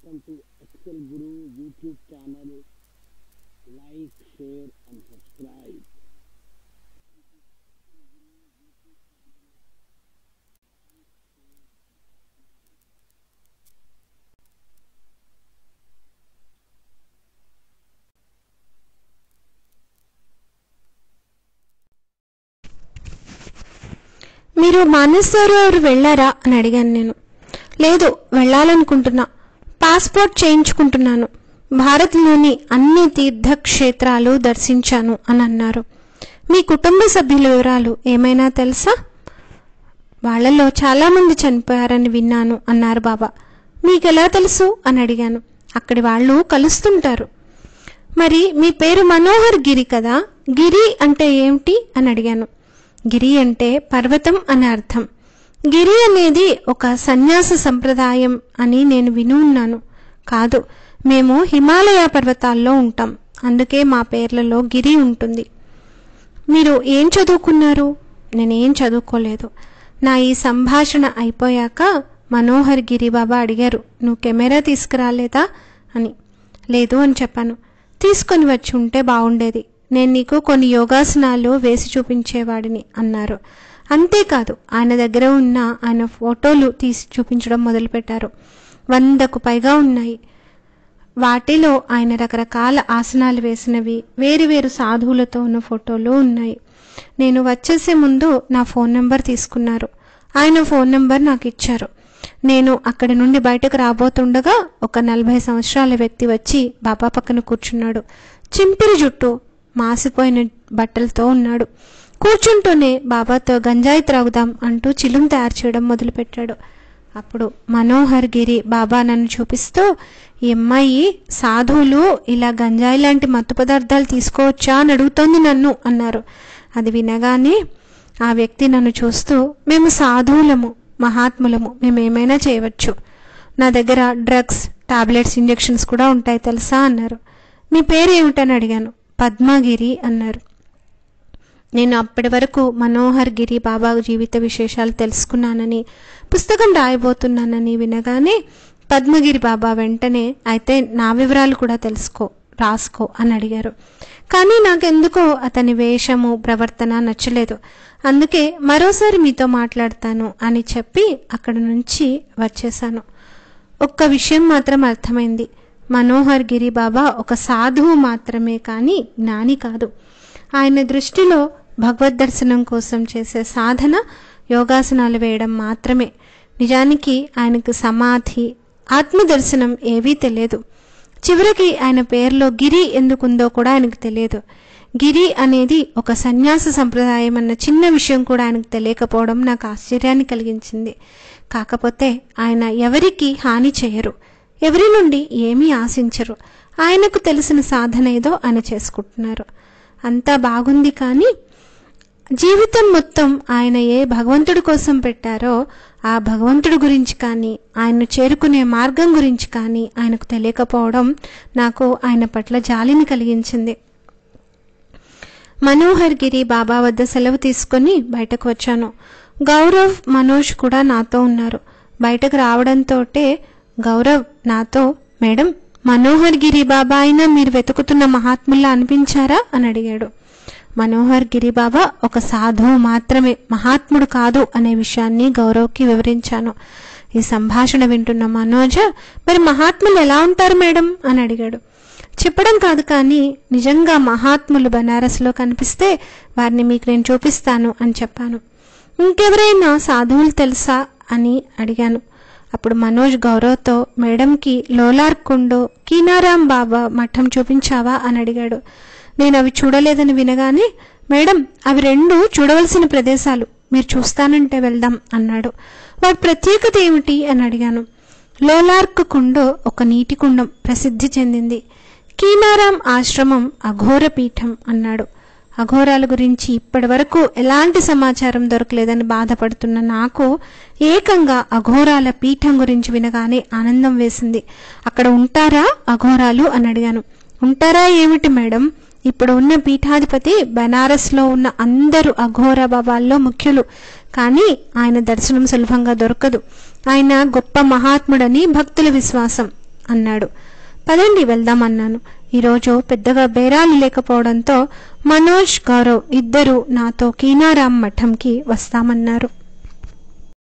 welcome to Excel Guru YouTube channel. Like, share and subscribe. మీరు మానసరోవర్ వెళ్ళారా అని అడిగాను. నేను లేదు, వెళ్ళాలనుకుంటున్నా. పాస్పోర్ట్ చేయించుకుంటున్నాను. భారత్లోని అన్ని తీర్థక్షేత్రాలు దర్శించాను అని అన్నారు. మీ కుటుంబ సభ్యుల వివరాలు ఏమైనా తెలుసా? వాళ్లలో చాలామంది చనిపోయారని విన్నాను అన్నారు బాబా. మీకెలా తెలుసు అని అడిగాను. అక్కడి వాళ్ళు కలుస్తుంటారు. మరి మీ పేరు మనోహర్ గిరి కదా, గిరి అంటే ఏమిటి అని అడిగాను. గిరి అంటే పర్వతం అని అర్థం. గిరి అనేది ఒక సన్యాస సంప్రదాయం అని నేను విని ఉన్నాను. కాదు, మేము హిమాలయ పర్వతాల్లో ఉంటాం, అందుకే మా పేర్లలో గిరి ఉంటుంది. మీరు ఏం చదువుకున్నారు? నేనేం చదువుకోలేదు. నా ఈ సంభాషణ అయిపోయాక మనోహర్ గిరి బాబా అడిగారు, నువ్వు కెమెరా తీసుకురాలేదా అని. లేదు అని చెప్పాను. తీసుకొని వచ్చి ఉంటే బాగుండేది, నేను నీకు కొన్ని యోగాసనాలు వేసి చూపించేవాడిని అన్నారు. అంతేకాదు, ఆయన దగ్గర ఉన్న ఆయన ఫోటోలు తీసి చూపించడం మొదలుపెట్టారు. 100కు పైగా ఉన్నాయి. వాటిలో ఆయన రకరకాల ఆసనాలు వేసినవి, వేరువేరు సాధువులతో ఉన్న ఫోటోలు ఉన్నాయి. నేను వచ్చేసే ముందు నా ఫోన్ నెంబర్ తీసుకున్నారు. ఆయన ఫోన్ నెంబర్ నాకు ఇచ్చారు. నేను అక్కడి నుండి బయటకు రాబోతుండగా ఒక 40 సంవత్సరాల వ్యక్తి వచ్చి బాబా పక్కన కూర్చున్నాడు. చింపిరి జుట్టు, మాసిపోయిన బట్టలతో ఉన్నాడు. కూర్చుంటూనే బాబాతో గంజాయి త్రాగుదాం అంటూ చిలుం తయారు చేయడం మొదలుపెట్టాడు. అప్పుడు మనోహర్ గిరి బాబా నన్ను చూపిస్తూ, ఈ అమ్మాయి సాధువులు ఇలా గంజాయి లాంటి మత్తు పదార్థాలు తీసుకోవచ్చా అని అడుగుతోంది నన్ను అన్నారు. అది వినగానే ఆ వ్యక్తి నన్ను చూస్తూ, మేము సాధువులము, మహాత్ములము, మేమేమైనా చేయవచ్చు. నా దగ్గర డ్రగ్స్, టాబ్లెట్స్, ఇంజెక్షన్స్ కూడా ఉంటాయి తెలుసా అన్నారు. మీ పేరు ఏమిటని అడిగాను. పద్మగిరి అన్నారు. నేను అప్పటి వరకు మనోహర్ గిరి బాబా జీవిత విశేషాలు తెలుసుకున్నానని, పుస్తకం రాయబోతున్నానని వినగానే పద్మగిరి బాబా వెంటనే, అయితే నా వివరాలు కూడా రాసుకో అని అడిగారు. కానీ నాకెందుకో అతని వేషము, ప్రవర్తన నచ్చలేదు. అందుకే మరోసారి మీతో మాట్లాడతాను అని చెప్పి అక్కడి నుంచి వచ్చేశాను. ఒక్క విషయం మాత్రం అర్థమైంది, మనోహర్ గిరి బాబా ఒక సాధువు మాత్రమే కానీ జ్ఞాని కాదు. ఆయన దృష్టిలో భగవద్ దర్శనం కోసం చేసే సాధన యోగాసనాలు వేయడం మాత్రమే. నిజానికి ఆయనకు సమాధి, ఆత్మదర్శనం ఏవీ తెలియదు. చివరికి ఆయన పేరులో గిరి ఎందుకుందో కూడా ఆయనకు తెలియదు. గిరి అనేది ఒక సన్యాస సంప్రదాయం అన్న చిన్న విషయం కూడా ఆయనకు తెలియకపోవడం నాకు ఆశ్చర్యాన్ని కలిగించింది. కాకపోతే ఆయన ఎవరికి హాని చేయరు, ఎవరి నుండి ఏమీ ఆశించరు. ఆయనకు తెలిసిన సాధన ఏదో ఆయన చేసుకుంటున్నారు. అంతా బాగుంది. కానీ జీవితం మొత్తం ఆయన ఏ భగవంతుడి కోసం పెట్టారో ఆ భగవంతుడి గురించి కానీ, ఆయన్ను చేరుకునే మార్గం గురించి కానీ ఆయనకు తెలియకపోవడం నాకు ఆయన పట్ల జాలిని కలిగించింది. మనోహర్ గిరి బాబా వద్ద సెలవు తీసుకొని బయటకు వచ్చాను. గౌరవ్, మనోజ్ కూడా నాతో ఉన్నారు. బయటకు రావడంతో గౌరవ్ నాతో, మేడం, మనోహర్ గిరి బాబా అయినా మీరు వెతుకుతున్న మహాత్ముల్లా అనిపించారా అని అడిగాడు. మనోహర్ గిరి బాబా ఒక సాధువు మాత్రమే, మహాత్ముడు కాదు అనే విషయాన్ని గౌరవ్కి వివరించాను. ఈ సంభాషణ వింటున్న మనోజ్, మరి మహాత్ములు ఎలా ఉంటారు మేడం అని అడిగాడు. చెప్పడం కాదు, కానీ నిజంగా మహాత్ములు బనారస్లో కనిపిస్తే వారిని మీకు నేను చూపిస్తాను అని చెప్పాను. ఇంకెవరైనా సాధువులు తెలుసా అని అడిగాను. అప్పుడు మనోజ్ గౌరవ్తో, మేడంకి లోలార్ కుండో, కీనారాం బాబా మఠం చూపించావా అని అడిగాడు. నేను అవి చూడలేదని వినగానే, మేడం అవి 2 చూడవలసిన ప్రదేశాలు, మీరు చూస్తానంటే వెళ్దాం అన్నాడు. వాటి ప్రత్యేకత ఏమిటి అని అడిగాను. లోలార్క్ కుండో ఒక నీటి కుండం, ప్రసిద్ధి చెందింది. కీనారాం ఆశ్రమం అఘోర పీఠం అన్నాడు. అఘోరాల గురించి ఇప్పటి వరకు ఎలాంటి సమాచారం దొరకలేదని బాధపడుతున్న నాకు ఏకంగా అఘోరాల పీఠం గురించి వినగానే ఆనందం వేసింది. అక్కడ ఉంటారా అఘోరాలు అని అడిగాను. ఉంటారా ఏమిటి మేడం, ఇప్పుడు ఉన్న పీఠాధిపతి బనారస్లో ఉన్న అందరూ అఘోర బాబాల్లో ముఖ్యులు. కానీ ఆయన దర్శనం సులభంగా దొరకదు. ఆయన గొప్ప మహాత్ముడని భక్తుల విశ్వాసం. అన్నాడు. పదండి వెళ్దాం అన్నాను. ఈరోజు పెద్దగా బేరాలు లేకపోవడంతో మనోజ్, గౌరవ్ ఇద్దరూ నాతో కీనారాం మఠంకి వస్తామన్నారు.